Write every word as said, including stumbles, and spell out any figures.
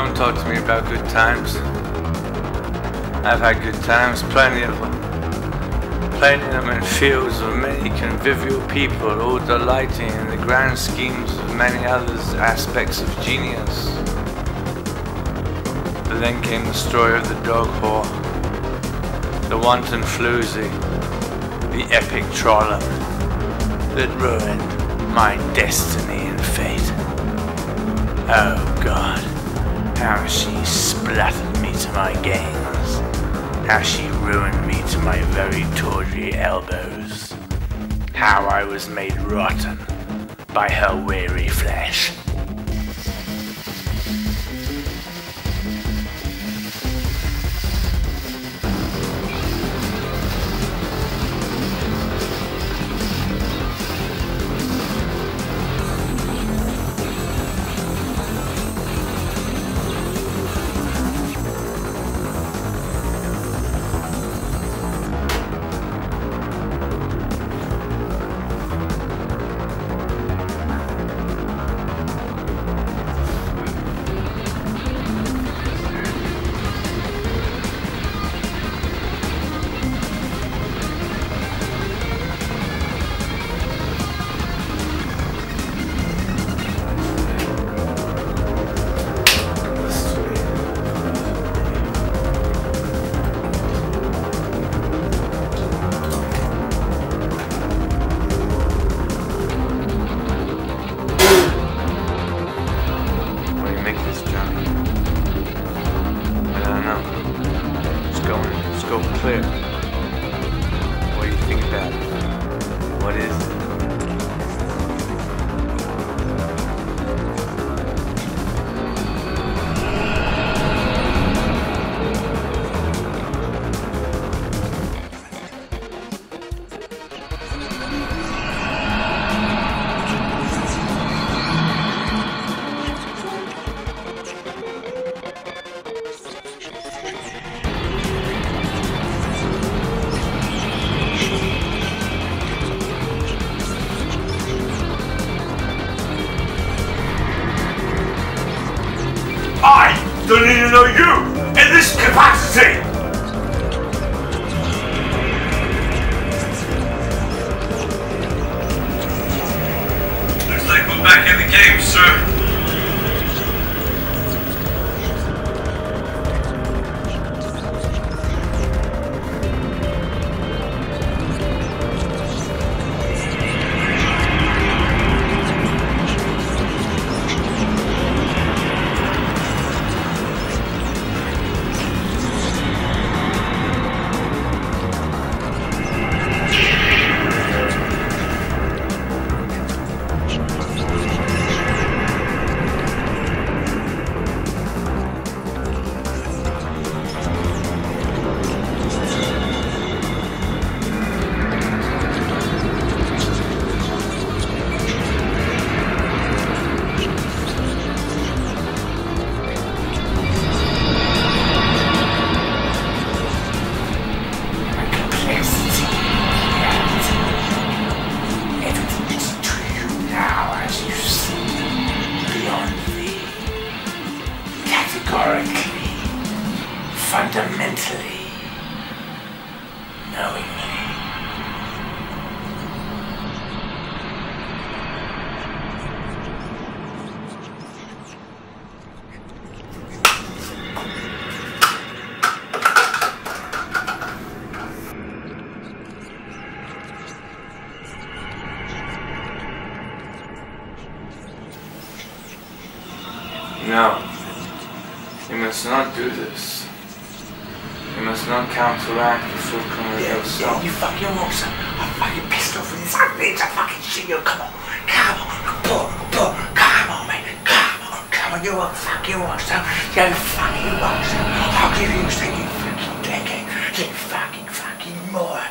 Don't talk to me about good times. I've had good times, plenty of them. Plenty of them in fields of many convivial people, all delighting in the grand schemes of many others aspects of genius. But then came the story of the dog whore, the wanton floozy, the epic trollop that ruined my destiny and fate. Oh God, how she splattered me to my gains, how she ruined me to my very tawdry elbows, how I was made rotten by her weary flesh. Clear. What do you think about it? What is it? I don't need to know you in this capacity! Looks like we're back in the game, sir. Fundamentally, knowingly. No, you must not do this. You must not counteract the full coming of Yeah, yourself. yeah, you fucking won't, son. I'm fucking pissed off with this bitch. I fucking shit you. Come on, come on, pull, pull, come on, man. Come on, come on. You won't fucking want, son. You fucking won't, son. I'll give you a second fucking decade. You fucking, fucking more.